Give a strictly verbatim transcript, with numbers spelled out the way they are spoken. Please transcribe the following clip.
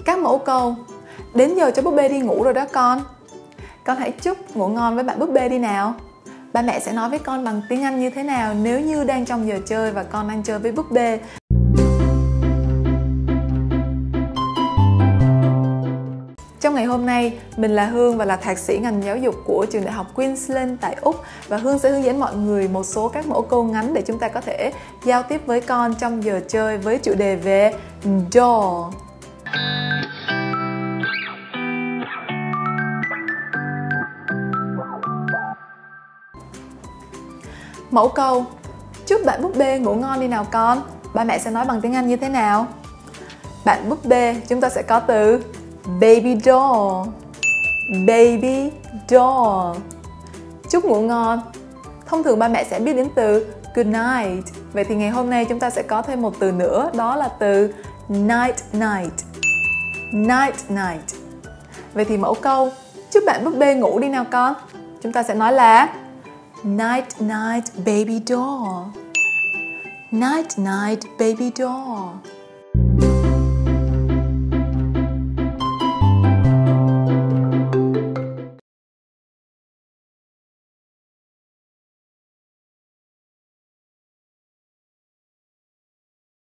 Các mẫu câu: đến giờ cho búp bê đi ngủ rồi đó con. Con hãy chúc ngủ ngon với bạn búp bê đi nào. Ba mẹ sẽ nói với con bằng tiếng Anh như thế nào nếu như đang trong giờ chơi và con đang chơi với búp bê? Trong ngày hôm nay, mình là Hương và là thạc sĩ ngành giáo dục của trường đại học Queensland tại Úc, và Hương sẽ hướng dẫn mọi người một số các mẫu câu ngắn để chúng ta có thể giao tiếp với con trong giờ chơi với chủ đề về doll. Mẫu câu: chúc bạn búp bê ngủ ngon đi nào con. Ba mẹ sẽ nói bằng tiếng Anh như thế nào? Bạn búp bê, chúng ta sẽ có từ baby doll. Baby doll. Chúc ngủ ngon. Thông thường ba mẹ sẽ biết đến từ good night. Vậy thì ngày hôm nay chúng ta sẽ có thêm một từ nữa, đó là từ night night. Night night. Vậy thì mẫu câu chúc bạn búp bê ngủ đi nào con, chúng ta sẽ nói là night night baby doll. Night night baby doll.